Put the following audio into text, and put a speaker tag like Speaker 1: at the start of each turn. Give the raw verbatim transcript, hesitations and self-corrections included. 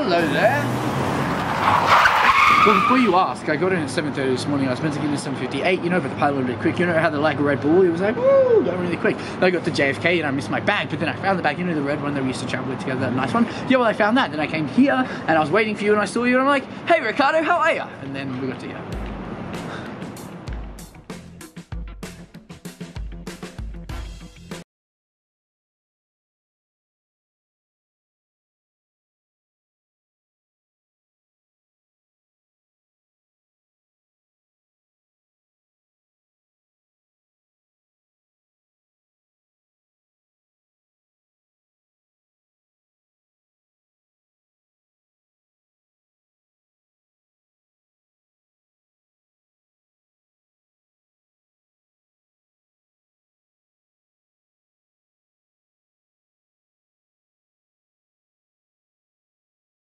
Speaker 1: Hello there. Well, before you ask, I got in at seven thirty this morning. I was meant to get in at seven fifty-eight, you know, but the pilot a little bit quick. You know how they're like a Red Bull? It was like, woo, going really quick. Then I got to J F K and I missed my bag, but then I found the bag, you know, the red one that we used to travel with together, that nice one. Yeah, well, I found that. Then I came here and I was waiting for you and I saw you and I'm like, hey, Ricardo, how are you? And then we got to here.